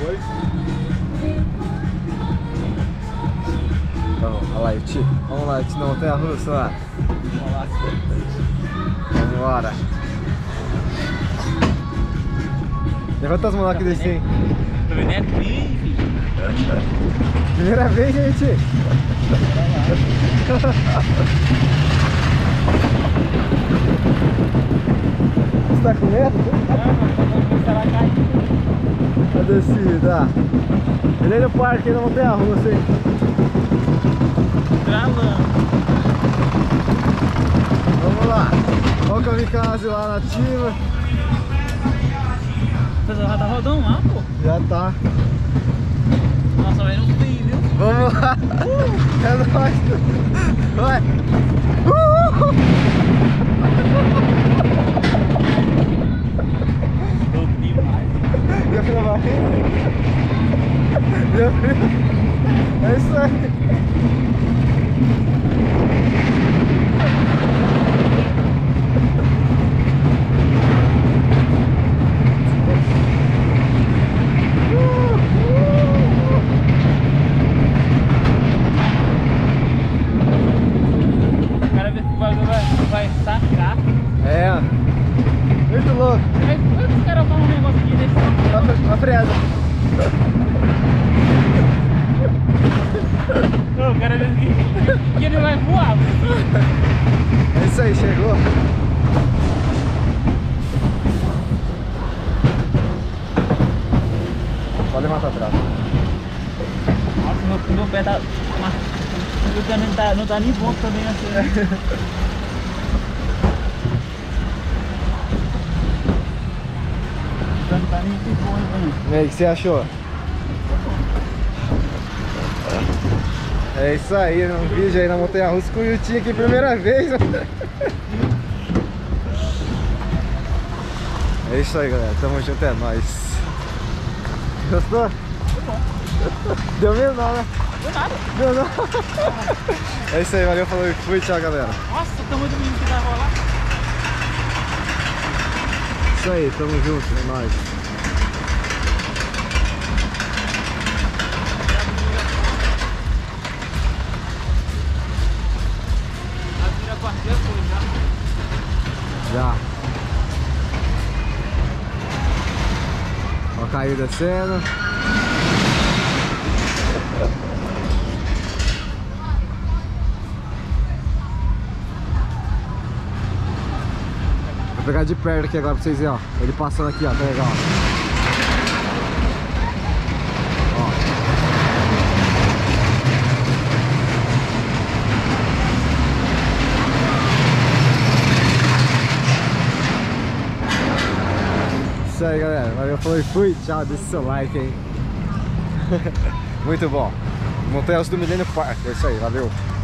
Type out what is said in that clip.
Então, olha lá, Iti. Vamos lá, Iti, na montanha-russa lá. Vamos embora. Levanta as mãos lá que desci, hein? Primeira vez, gente! Você tá com medo? A descida. Ele é no parque, não tem a russa, hein? Vamos lá. Olha o kamikaze lá na ativa. Já tá rodando lá, pô? Já tá. Nossa, vai no fim, viu? Vamos lá. É nóis. Vai. Já foi na barriga? Já foi? É isso aí. Vai sacar. É. Muito louco. Os caras falam um negócio aqui desse. A freada. Não, o cara disse que ele vai voar. É isso aí, chegou. Pode levantar atrás. Nossa, meu pé tá. Meu pé não tá nem bom também assim. Não tá nem bom, hein? E aí, o que você achou? É isso aí, um vídeo aí na montanha-russa com o Yutinho aqui, primeira vez. É isso aí, galera, tamo junto, é nóis. Gostou? Deu medo não, né? Deu nada. Deu não. É isso aí, valeu, falou e fui, tchau, galera. Nossa, tamo de menino que vai rolar. Isso aí, tamo junto, é nóis. Já. Ó, caiu descendo. Vou pegar de perto aqui agora pra vocês verem, ó. Ele passando aqui, ó, tá legal. Ó. Isso aí, galera. Valeu, falou e fui. Tchau, deixa seu like aí. Muito bom. Montanha-russa do Millennium Park. É isso aí, valeu.